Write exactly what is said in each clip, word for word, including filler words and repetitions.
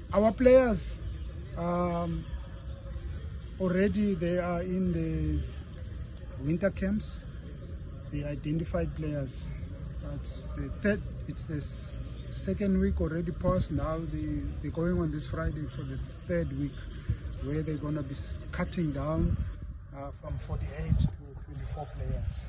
our players um, already they are in the winter camps. The identified players. It's the third. It's the second week already passed. Now they they're going on this Friday for the third week, where they're gonna be cutting down uh, from forty-eight to twenty-four players.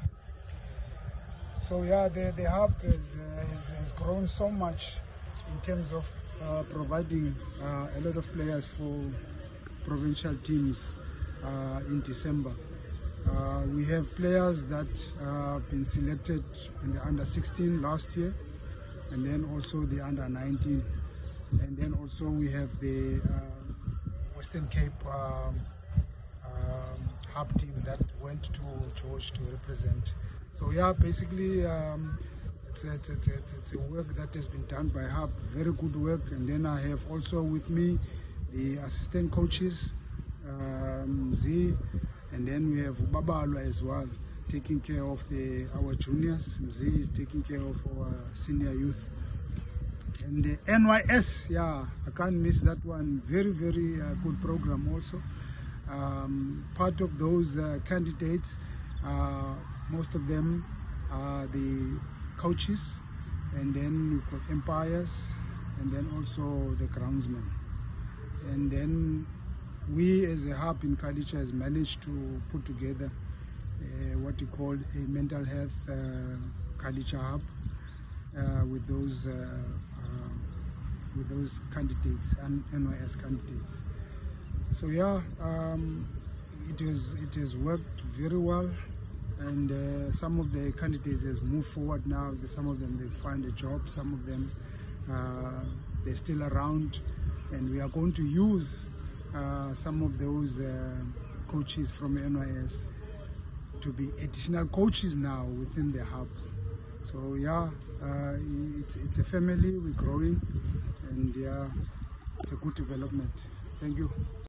So yeah, the the hub has, uh, has, has grown so much in terms of uh, providing uh, a lot of players for provincial teams uh, in December. Uh, we have players that uh, have been selected in the under sixteen last year, and then also the under nineteen, and then also we have the uh, Western Cape um, um, hub team that went to George to represent. So yeah, basically um, it's, a, it's, a, it's, a, it's a work that has been done by hub, very good work. And then I have also with me the assistant coaches, um, Z. And then we have Babalwa as well, taking care of the our juniors. Mzi is taking care of our senior youth. And the N Y S, yeah, I can't miss that one. Very, very uh, good program also. Um, part of those uh, candidates, uh, most of them are the coaches, and then we've got umpires, and then also the groundsmen. And then we as a hub in Khadija has managed to put together uh, what we call a mental health uh, Khadija hub uh, with those uh, uh, with those candidates and N Y S candidates. So yeah, um, it was it has worked very well, and uh, some of the candidates has moved forward now. Some of them they find a job, some of them uh, they're still around, and we are going to use Uh, some of those uh, coaches from N Y S to be additional coaches now within the hub. So yeah, uh, it's, it's a family, we're growing, and yeah, it's a good development. Thank you.